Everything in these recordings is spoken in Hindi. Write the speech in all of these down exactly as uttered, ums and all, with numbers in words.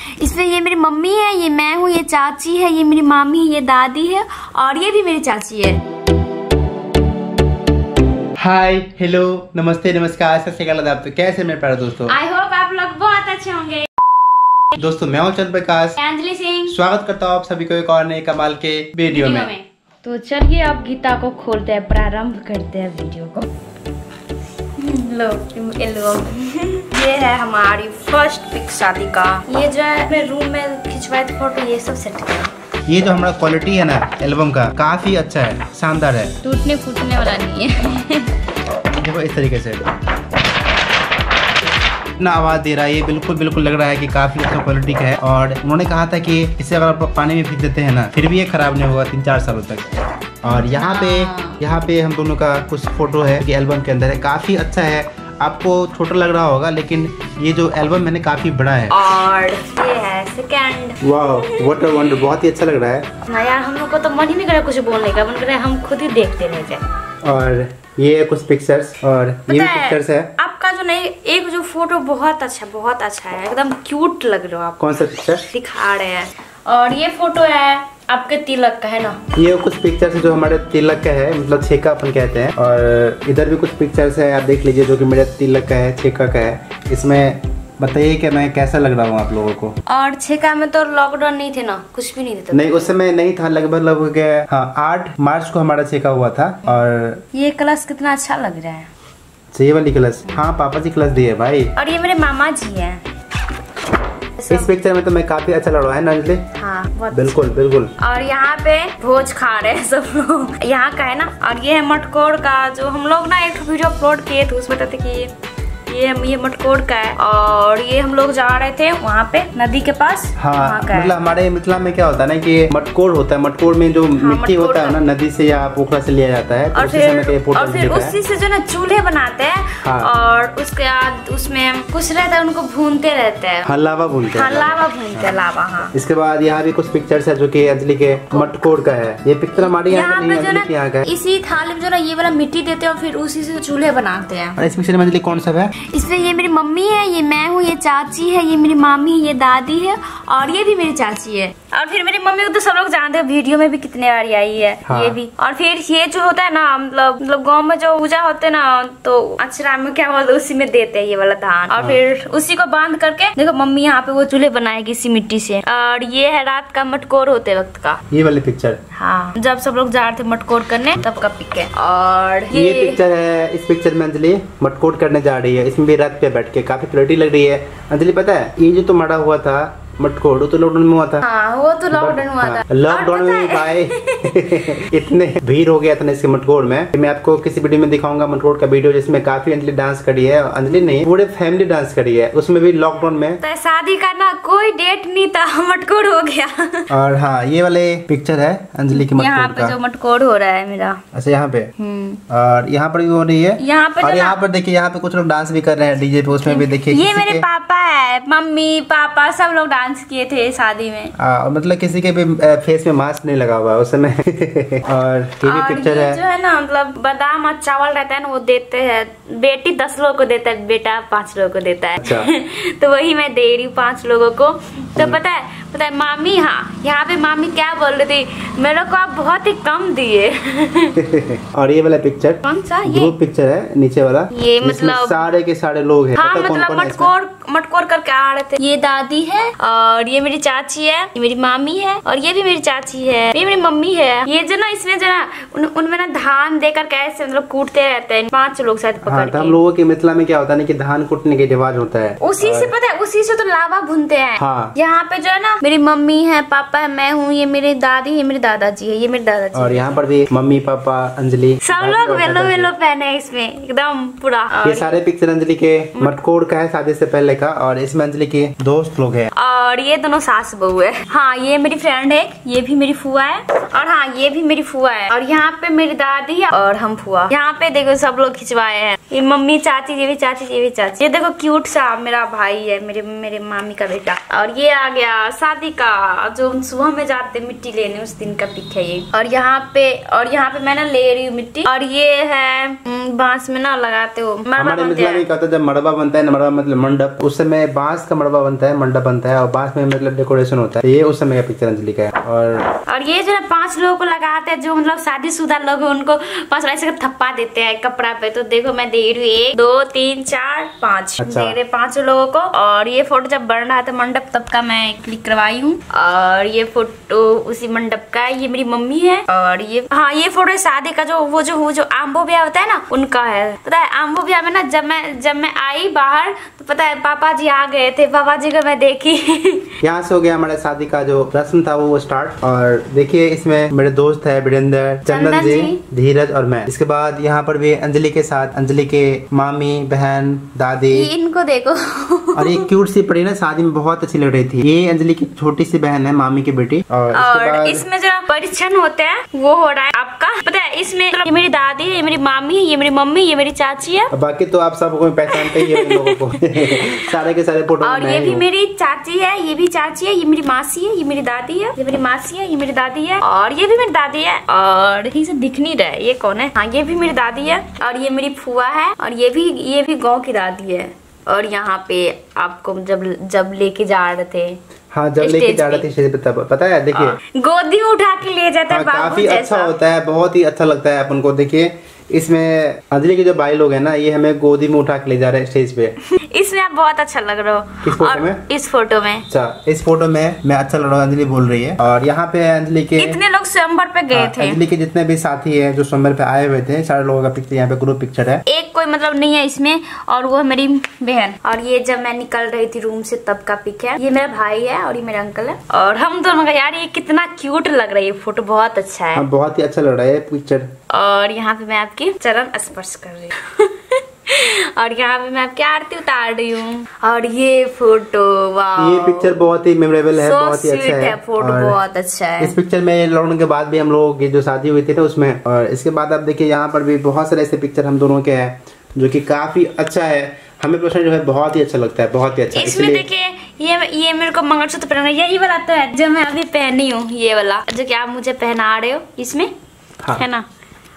इसमें ये मेरी मम्मी है, ये मैं हूँ, ये चाची है, ये मेरी मामी, ये दादी है और ये भी मेरी चाची है। हाय, हेलो, नमस्ते, नमस्कार, सत श्री अकाल। आप तो कैसे मेरे प्यारे दोस्तों? आई होप आप लोग बहुत अच्छे होंगे। दोस्तों मैं हूँ चंद्र प्रकाश, अंजलि सिंह, स्वागत करता हूँ आप सभी को एक और नए कमाल के वीडियो में, में। तो चलिए अब गीता को खोलते हैं, प्रारंभ करते हैं वीडियो को। लो, लो। ये है हमारी फर्स्ट पिक शादी का। ये जो है अपने रूम में खिंचवाए थे फोटो, ये सब सेट किया। ये जो हमारा क्वालिटी है ना एल्बम का, काफी अच्छा है, शानदार है, टूटने फूटने वाला नहीं है। देखो इस तरीके से इतना आवाज दे रहा है, ये बिल्कुल बिल्कुल लग रहा है कि काफी अच्छा क्वालिटी का है। और उन्होंने कहा था कि इसे अगर आप पानी में फेंक देते हैं ना फिर भी ये खराब नहीं होगा तीन चार सालों तक। और यहाँ पे यहाँ पे हम दोनों का कुछ फोटो है कि एल्बम के अंदर है, काफी अच्छा है। आपको छोटा लग रहा होगा लेकिन ये जो एल्बम मैंने काफी बड़ा है। और ये है सेकंड। वाह, व्हाट अ वंडर, बहुत ही अच्छा लग रहा है ना यार। हम लोग को तो मन ही नहीं कर रहा कुछ बोलने का, मन कर रहा है हम खुद ही देखते रह जाए। और ये है कुछ पिक्चर्स, और ये भी पिक्चर्स है। आपका जो नहीं एक जो फोटो बहुत अच्छा बहुत अच्छा है, एकदम क्यूट लग रहे हो आप। कौन सा पिक्चर दिखा रहे हैं? और ये फोटो है आपके तिलक का, है ना? ये कुछ पिक्चर्स है जो हमारे तिलक का है, मतलब छेका अपन कहते हैं। और इधर भी कुछ पिक्चर्स है, आप देख लीजिए, जो कि मेरे तिलक का है, छेका का है। इसमें बताइए कि मैं कैसा लग रहा हूँ आप लोगों को। और छेका में तो लॉकडाउन नहीं थे ना, कुछ भी नहीं था। नहीं, उस समय नहीं था, लगभग लगभग हाँ आठ मार्च को हमारा छेका हुआ था। और ये कलश कितना अच्छा लग रहा है। ये वाली कलश, हाँ पापा जी कलश दिए भाई। और ये मेरे मामा जी है। इस पिक्चर में तो मैं काफी अच्छा लग रहा है ना अंजलि? हाँ बिल्कुल बिल्कुल। और यहाँ पे भोज खा रहे हैं सब लोग, यहाँ का है ना। और ये है मटकोर का, जो हम लोग ना एक वीडियो अपलोड किए थे, उसमें बताते कि ये ये मटकोर का है। और ये हम लोग जा रहे थे वहाँ पे नदी के पास। हाँ, मतलब हमारे मिथिला में क्या होता है ना कि मटकोर होता है, मटकोर में जो हाँ, मिट्टी होता है ना नदी से या पोखरा से लिया जाता है। और फिर और फिर उसी से जो ना चूल्हे बनाते हैं। हाँ। और उसके बाद उसमें कुछ रहता है, उनको भूनते रहते हैं। हाँ, लावा भूनते हैं। हाँ, लावा भूनते हैं, लावा। हाँ। इसके बाद यहाँ भी कुछ पिक्चर्स है जो कि अंजलि के मटकोर का है। ये पिक्चर हमारे यहाँ पे जो ना इसी थाली में जो ना ये वाला मिट्टी देते हैं और फिर उसी से चूल्हे बनाते हैं। और इस पिक्चर में अंजलि कौन सा है? इसमें ये मेरी मम्मी है, ये मैं हूँ, ये चाची है, ये मेरी मामी, ये दादी है और ये भी मेरी चाची है। और फिर मेरी मम्मी को तो सब लोग जानते हैं, वीडियो में भी कितने बार आई है। हाँ। ये भी। और फिर ये जो होता है ना, मतलब मतलब गांव में जो पूजा होते है ना, तो अक्षरा में क्या बोलते, उसी में देते हैं ये वाला धान। और हाँ। फिर उसी को बांध करके देखो मम्मी यहाँ पे वो चूल्हे बनाएगी इसी मिट्टी से। और ये है रात का मटकोर होते वक्त का ये वाली पिक्चर। हाँ, जब सब लोग जा रहे थे मटकोर करने तब का पिक है। और ये, ये पिक्चर है। इस पिक्चर में अंजलि मटकोर करने जा रही है, इसमें भी रथ पे बैठ के काफी प्रिटी लग रही है। अंजलि पता है ये जो तो मरा हुआ था मटकोर, तो लॉकडाउन में हुआ था। हाँ, वो तो लॉकडाउन हुआ था। लॉकडाउन में भी भाई इतने भीड़ हो गया था ना इसके मटकोर में। मैं आपको किसी वीडियो में दिखाऊंगा मटकोर का वीडियो, जिसमें काफी अंजलि डांस करी है। अंजलि नहीं, पूरे फैमिली डांस करी है, उसमें भी लॉकडाउन में। तो शादी का ना कोई डेट नहीं था, मटकोर हो गया। और हाँ, ये वाले पिक्चर है अंजलि की यहाँ पे जो मटकोर हो रहा है मेरा। अच्छा, यहाँ पे और यहाँ पर भी हो रही है। यहाँ पे और यहाँ पर देखिए, यहाँ पे कुछ लोग डांस भी कर रहे हैं डीजे पे, उसमें भी देखिए। ये मेरे पापा है, मम्मी पापा सब लोग डांस किए थे शादी में। आ, मतलब किसी के भी फेस में मास्क नहीं लगा हुआ उस समय। और ये भी पिक्चर है जो है ना, मतलब बादाम और चावल रहता है ना, वो देते हैं। बेटी दस लोगों को देता है, बेटा पाँच लोगों को देता है। अच्छा। तो वही मैं दे रही हूँ पाँच लोगों को। तो पता है पता है मामी, हाँ यहाँ पे मामी क्या बोल रही थी, मेरे को आप बहुत ही कम दिए। और ये वाला पिक्चर कौन सा? ये ग्रुप पिक्चर है नीचे वाला। ये मतलब सारे के सारे लोग हैं। हाँ, मतलब मटकोर मटकोर करके आ रहे थे। ये दादी है और ये मेरी चाची है, ये मेरी मामी है और ये भी मेरी चाची है, ये मेरी मम्मी है। ये जो ना इसमें जो ना उन, उनमें ना धान देकर कैसे मतलब कूटते रहते हैं, पांच लोग शायद पकड़ के। हम लोगों के मिथिला में क्या होता है कि धान कूटने के रिवाज होता है, उसी से पता है, उसी से तो लावा भूनते हैं। हाँ। यहाँ पे जो है ना मेरी मम्मी है, पापा है, मैं हूँ, ये मेरी दादी है, मेरी दादाजी है, ये मेरे दादाजी। और यहाँ पर भी मम्मी पापा अंजलि सब लोग वेलो वेलो पहने हैं इसमें एकदम पूरा। ये सारे पिक्चर अंजलि के मटकोर का है, शादी से पहले का। और इसमें अंजलि के दोस्त लोग हैं। और ये दोनों सास बहू है। हाँ, ये मेरी फ्रेंड है, ये भी मेरी फुआ है। और हाँ, ये भी मेरी फुआ है। और यहाँ पे मेरी दादी है और हम फुआ। यहाँ पे देखो सब लोग खिंचवाए हैं, ये मम्मी चाची, ये भी चाची, ये भी चाची। ये देखो क्यूट सा मेरा भाई है, मेरे मेरे मामी का बेटा। और ये आ गया शादी का, जो सुबह में जाते मिट्टी लेने उस दिन का पिक है ये। और यहाँ पे और यहाँ पे मैं ना ले रही हूँ मिट्टी। और ये है बांस में ना लगाते हो, मड़बा बनता है। जब मड़बा बनता है ना, मड़बा मतलब मंडप, उस समय बांस का मड़बा बनता है, मंडप बनता है। और पास में मतलब डेकोरेशन होता है, ये उस समय का पिक्चर अंजलि का है। और और ये जो है पांच लोगों को लगाते हैं, जो मतलब शादीशुदा लोग हैं उनको पांच ऐसे थप्पा देते हैं कपड़ा पे। तो देखो मैं दे रही हूँ एक दो तीन चार पाँच, अच्छा। दे रहे पांच लोगों को। और ये फोटो जब बन रहा था मंडप तब का मैं क्लिक करवाई हूँ। और ये फोटो उसी मंडप का है, ये मेरी मम्मी है। और ये हाँ ये फोटो शादी का, जो वो जो वो जो आम्बो ब्याह होता है ना उनका है। पता है आम्बो ब्याह में ना जब मैं जब मैं आई बाहर तो पता है पापा जी आ गए थे, पापा जी को मैं देखी। यहाँ से हो गया हमारे शादी का जो रस्म था वो स्टार्ट। और देखिए इसमें मेरे दोस्त है वीरेंद्र, चंदन जी, धीरज और मैं। इसके बाद यहाँ पर भी अंजलि के साथ अंजलि के मामी, बहन, दादी, इनको देखो। और ये क्यूट सी पड़ी ना, शादी में बहुत अच्छी लग रही थी। ये अंजलि की छोटी सी बहन है, मामी की बेटी। और, और इसमें जो परीक्षण होते हैं वो हो रहा है आपका। पता है इसमें ये मेरी दादी है, ये मेरी मामी है, ये मेरी मम्मी, ये मेरी चाची है। बाकी तो आप सबको पहचानते ही हैं इन लोगों को। सारे के सारे फोटो। और ये भी मेरी चाची है, ये भी चाची है, ये मेरी मासी है, ये मेरी दादी है, ये मेरी मासी है, ये मेरी दादी है। और ये भी मेरी दादी है। और ठीक से दिख नहीं रहा है ये कौन है। हाँ ये भी मेरी दादी है। और ये मेरी फुआ है। और ये भी ये भी गाँव की दादी है। और यहाँ पे आपको जब जब लेके जा रहे थे, हाँ जब लेके जा रहे थे स्टेज पे तब पता है देखिए गोदी में उठा के ले जाता है। हाँ, काफी अच्छा होता है, बहुत ही अच्छा लगता है अपन को। देखिए इसमें अंजलि के जो भाई लोग हैं ना, ये हमें गोदी में उठा के ले जा रहे हैं स्टेज पे। इसमें आप बहुत अच्छा लग रहे हो। किस फोटो में? इस फोटो में। अच्छा इस फोटो में मैं अच्छा लग रहा हूँ, अंजलि बोल रही है। और यहाँ पे अंजलि के इतने लोग स्वयंवर पे गए थे। अंजलि के जितने भी साथी हैं जो स्वयंवर पे आए हुए थे, सारे लोगों का पिक्चर यहाँ पे ग्रुप पिक्चर है। एक कोई मतलब नहीं है इसमें। और वो है मेरी बहन। और ये जब मैं निकल रही थी रूम से तब का पिक है। ये मेरा भाई है और ये मेरा अंकल है। और हम दोनों का यार ये कितना क्यूट लग रही है फोटो, बहुत अच्छा है। हाँ, बहुत ही अच्छा लग रहा है पिक्चर। और यहाँ पे मैं आपकी चरण स्पर्श कर रही हूँ। और यहाँ पे मैं आपकी आरती उतार रही हूँ। और ये फोटो वाह, ये पिक्चर बहुत ही मेमोरेबल है, बहुत ही अच्छा है। फोटो बहुत अच्छा है। इस पिक्चर में लॉकडाउन के बाद भी हम लोगों की जो शादी हुई थी ना उसमें। और इसके बाद आप देखिए यहाँ पर भी बहुत सारे ऐसे पिक्चर हम दोनों के हैं जो कि काफी अच्छा है। हमें पर्सनली जो है बहुत ही अच्छा लगता है, बहुत ही अच्छा। इसमें देखिए ये ये मेरे को मंगलसूत्र पहना है, यही वाला तो है जो मैं अभी पहनी हूँ, ये वाला जो कि आप मुझे पहना रहे हो इसमें। हाँ। है ना।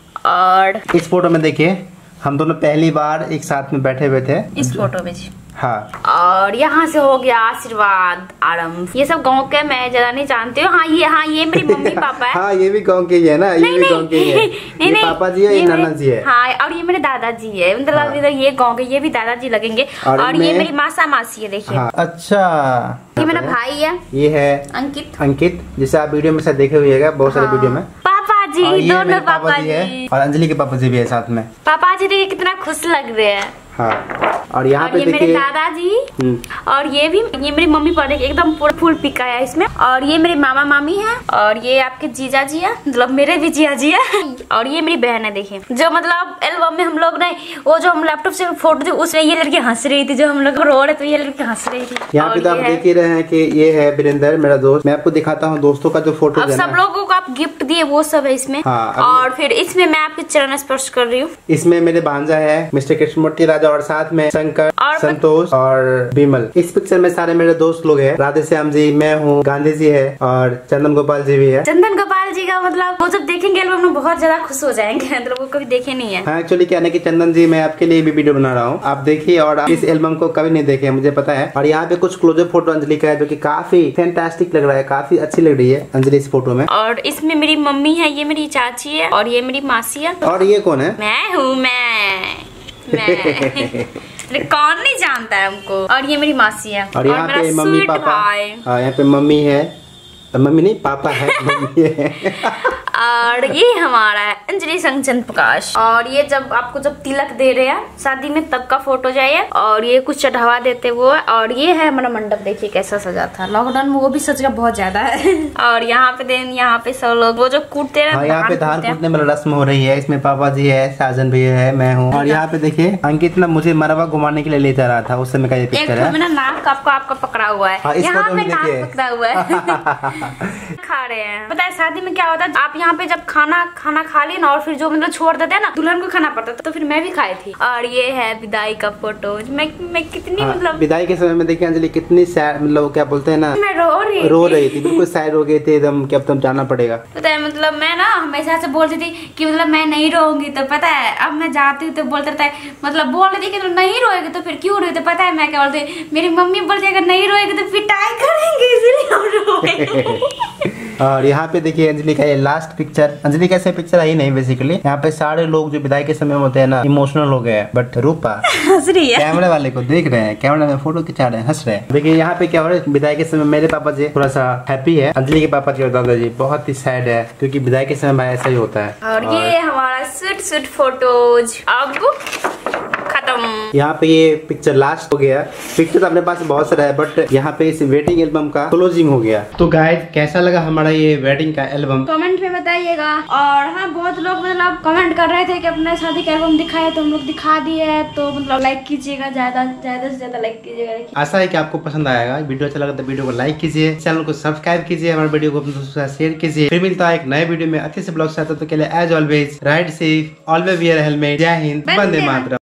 और इस फोटो में देखिए हम दोनों पहली बार एक साथ में बैठे हुए थे इस फोटो में जी। हाँ। और यहाँ से हो गया आशीर्वाद आरंभ। ये सब गांव के मैं ज्यादा नहीं जानती हूँ। हाँ ये हाँ ये मेरी मम्मी पापा है। हाँ ये भी गांव के ही है ना, ये भी गांव के ही है। ये पापा जी है, ये नाना जी है। हाँ और ये मेरे दादाजी है, मतलब इधर ये गांव के, ये भी दादाजी लगेंगे। और ये मेरी मासा मासी है देखिए। अच्छा ये मेरा भाई है, ये है अंकित। अंकित जिसे आप वीडियो में शायद देखे हुए बहुत सारे वीडियो में। पापा जी, दोनों पापा जी है। और अंजलि के पापा जी भी है साथ में। पापा जी देखिए कितना खुश लग रहे हैं। हाँ। और यहाँ पे ये मेरे दादाजी। और ये भी ये मेरी मम्मी पर एकदम पूरा फुल पिका है इसमें। और ये मेरे मामा मामी है। और ये आपके जीजा जी है, मतलब मेरे भी जीजा जी है। और ये मेरी बहन है देखिए, जो मतलब एल्बम में हम लोग ने वो जो हम लैपटॉप से फोटो थी उसमें ये लड़की हंस रही थी, जो हम लोग रो रहे तो ये लड़की हंस रही थी। यहाँ पे तो आप देख ही रहे हैं कि ये है वीरेंद्र मेरा दोस्त। मैं आपको दिखाता हूँ दोस्तों का जो फोटो अब सब लोगों को आप गिफ्ट दिए वो सब है इसमें। और फिर इसमें मैं आपके चरण स्पर्श कर रही हूँ। इसमें मेरे भांजा है मिस्टर कृष्णमूर्ति राजा और साथ में शंकर, संतोष और विमल। इस पिक्चर में सारे मेरे दोस्त लोग हैं, राधे श्याम जी, मैं हूँ, गांधी जी है और चंदन गोपाल जी भी है। चंदन गोपाल जी का मतलब वो जब देखेंगे एल्बम में बहुत ज्यादा खुश हो जाएंगे, मतलब वो कभी देखे नहीं है। हाँ एक्चुअली क्या है कि चंदन जी मैं आपके लिए भी वीडियो बना रहा हूँ, आप देखिए। और आप इस एल्बम को कभी नहीं देखे मुझे पता है। और यहाँ पे कुछ क्लोजअप फोटो अंजलि का है जो की काफी फैंटास्टिक लग रहा है, काफी अच्छी लग रही है अंजलि इस फोटो में। और इसमें मेरी मम्मी है, ये मेरी चाची है और ये मेरी मासी है। और ये कौन है? मैं हूँ मैं, मैं। कौन नहीं जानता है हमको। और ये मेरी मासी है। और यहाँ पे मम्मी पापा, यहाँ पे मम्मी है, मम्मी नहीं पापा है, मम्मी है। और ये हमारा है अंजलि संचन प्रकाश। और ये जब आपको जब तिलक दे रहे हैं शादी में तब का फोटो जाइए। और ये कुछ चढ़ावा देते वो। और ये है हमारा मंडप, देखिए कैसा सजा था लॉकडाउन में, वो भी सज का बहुत ज्यादा है। और यहाँ पे देन यहाँ पे सब लोग वो जो कूटते हैं, यहाँ पे धान कूटने में रस्म हो रही है। इसमें पापा जी है, साजन भी है, मैं हूँ। और यहाँ पे देखिए अंकित ना मुझे मरवा घुमाने के लिए ले जा रहा था, उस समय का ये पिक्चर है। नाक आपका आपका पकड़ा हुआ है, यहाँ पे नाक पकड़ा हुआ है। खा रहे हैं। पता है शादी में क्या होता है, आप यहाँ पे जब खाना खाना खा ली ना, और फिर जो मतलब छोड़ देते हैं ना, दुल्हन को खाना पड़ता था, तो फिर मैं भी खाई थी। और ये है विदाई का फोटो। मैं मैं कितनी हाँ, मतलब विदाई के समय में देखिए अंजलि कितनी सैड, मतलब क्या बोलते हैं ना, मैं रो रही रो रही थी, बिल्कुल सैड हो गई थी एकदम कि अब तुम जाना पड़ेगा। पता है मतलब मैं ना हमेशा से बोलती थी कि मतलब मैं नहीं रोऊंगी, तो पता है अब मैं जाती हूँ तो बोलते रहता है, मतलब बोल रही थी कि तुम नहीं रोएगी तो फिर क्यों रोई, तो पता है मैं क्या बोलती, मेरी मम्मी बोलती अगर नहीं रोएगी तो पिटाई करेंगे, इसलिए हम रोए। और यहाँ पे देखिए अंजलि का ये लास्ट पिक्चर। अंजलि कैसे पिक्चर आई नहीं बेसिकली, यहाँ पे सारे लोग जो विदाई के समय होते हैं ना इमोशनल हो गए हैं, बट रूपा हंस रही है, कैमरे वाले को देख रहे हैं, कैमरा में फोटो खिंचा रहे हैं, हंस रहे हैं। देखिए यहाँ पे क्या हो रहा है, विदाई के समय मेरे पापा जी थोड़ा सा हैप्पी है, अंजलि के पापा जी और दादाजी बहुत ही सैड है, क्योंकि विदाई के समय भाई ऐसा ही होता है। और, और ये हमारा सूट सूट फोटोज अब खत्म। यहाँ पे ये पिक्चर लास्ट हो गया। पिक्चर तो अपने पास बहुत सारा है, बट यहाँ पे इस वेडिंग एल्बम का क्लोजिंग हो गया। तो गाइस कैसा लगा हमारा ये वेडिंग का एल्बम, कमेंट में बताइएगा। और हाँ बहुत लोग मतलब कमेंट कर रहे थे कि अपना शादी का एल्बम दिखाए, तो हम लोग दिखा दिए, तो मतलब लाइक कीजिएगा, ज्यादा ज्यादा से ज्यादा लाइक कीजिएगा। आशा है कि आपको पसंद आएगा। वीडियो अच्छा लगा तो वीडियो को लाइक कीजिए, चैनल को सब्सक्राइब कीजिए, हमारे वीडियो को अपने दोस्तों के साथ शेयर कीजिए। फिर मिलता है एक नए वीडियो में अच्छे से ब्लॉग से। तो के लिए as always ride safe, always wear helmet. जय हिंद, वंदे मातरम।